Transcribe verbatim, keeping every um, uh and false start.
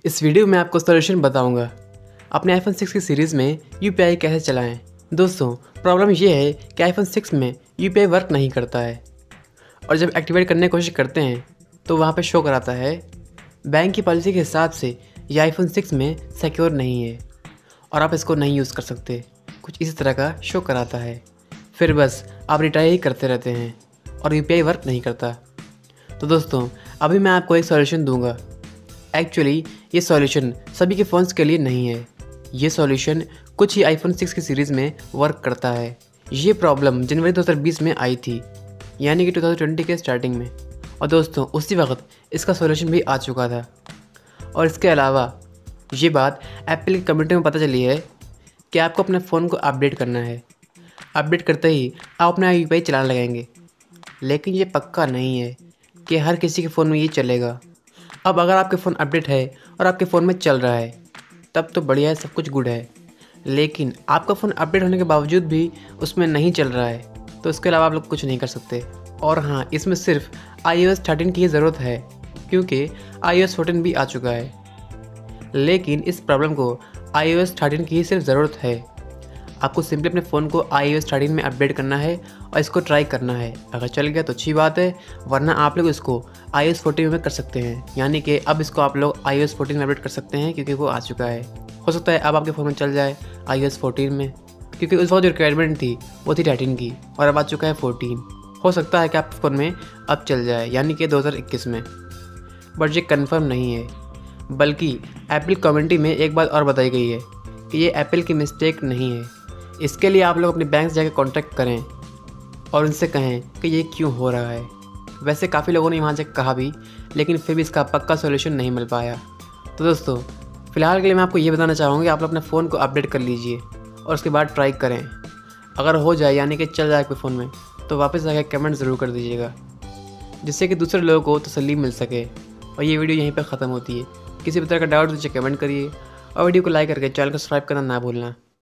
इस वीडियो में आपको सॉल्यूशन बताऊंगा अपने आईफोन सिक्स की सीरीज़ में यूपीआई कैसे चलाएं। दोस्तों, प्रॉब्लम ये है कि आईफोन सिक्स में यूपीआई वर्क नहीं करता है और जब एक्टिवेट करने की कोशिश करते हैं तो वहाँ पे शो कराता है बैंक की पॉलिसी के हिसाब से ये आईफोन सिक्स में सिक्योर नहीं है और आप इसको नहीं यूज़ कर सकते। कुछ इसी तरह का शो कराता है। फिर बस आप रिट्राई ही करते रहते हैं और यूपीआई वर्क नहीं करता। तो दोस्तों, अभी मैं आपको एक सॉल्यूशन दूंगा। एक्चुअली ये सॉल्यूशन सभी के फ़ोन्स के लिए नहीं है। ये सॉल्यूशन कुछ ही आईफोन सिक्स की सीरीज़ में वर्क करता है। ये प्रॉब्लम जनवरी दो हज़ार बीस में आई थी, यानी कि दो हज़ार बीस के स्टार्टिंग में। और दोस्तों, उसी वक्त इसका सॉल्यूशन भी आ चुका था। और इसके अलावा ये बात एप्पल की कम्युनिटी में पता चली है कि आपको अपने फ़ोन को अपडेट करना है। अपडेट करते ही आप अपना यूपीआई चलाने लगेंगे, लेकिन ये पक्का नहीं है कि हर किसी के फ़ोन में ये चलेगा। अब अगर आपके फ़ोन अपडेट है और आपके फ़ोन में चल रहा है तब तो बढ़िया है, सब कुछ गुड है। लेकिन आपका फ़ोन अपडेट होने के बावजूद भी उसमें नहीं चल रहा है तो इसके अलावा आप लोग कुछ नहीं कर सकते। और हाँ, इसमें सिर्फ आई ओ एस थर्टीन की ही ज़रूरत है, क्योंकि आई ओ एस फोर्टीन भी आ चुका है। लेकिन इस प्रॉब्लम को आई ओ एस थर्टीन की ही सिर्फ ज़रूरत है। आपको सिंपली अपने फ़ोन को आई ओ एस थर्टीन में अपडेट करना है और इसको ट्राई करना है। अगर चल गया तो अच्छी बात है, वरना आप लोग इसको आई ओ एस फोर्टीन में कर सकते हैं। यानी कि अब इसको आप लोग आई ओ एस फोर्टीन में अपडेट कर सकते हैं, क्योंकि वो आ चुका है। हो सकता है अब आपके फ़ोन में चल जाए आई ओ एस फोर्टीन में, क्योंकि उस वक्त जो रिक्वायरमेंट थी वो थी थर्टीन की और अब आ चुका है फोर्टीन। हो सकता है कि आपके फ़ोन में अब चल जाए, यानी कि दो हज़ार इक्कीस में। बट ये कन्फर्म नहीं है, बल्कि एप्पल कम्युनिटी में एक बात और बताई गई है कि ये एप्पल की मिस्टेक नहीं है। इसके लिए आप लोग अपने बैंक से जाकर कॉन्टैक्ट करें और उनसे कहें कि ये क्यों हो रहा है। वैसे काफ़ी लोगों ने वहाँ से कहा भी, लेकिन फिर भी इसका पक्का सॉल्यूशन नहीं मिल पाया। तो दोस्तों, फ़िलहाल के लिए मैं आपको ये बताना चाहूँगी, आप लोग अपने फ़ोन को अपडेट कर लीजिए और उसके बाद ट्राई करें। अगर हो जाए, यानी कि चल जाए आपके फ़ोन में, तो वापस आकर कमेंट ज़रूर कर दीजिएगा, जिससे कि दूसरे लोगों को तसल्ली मिल सके। और ये वीडियो यहीं पर ख़त्म होती है। किसी भी तरह का डाउट नीचे कमेंट करिए और वीडियो को लाइक करके चैनल को सब्सक्राइब करना ना भूलना।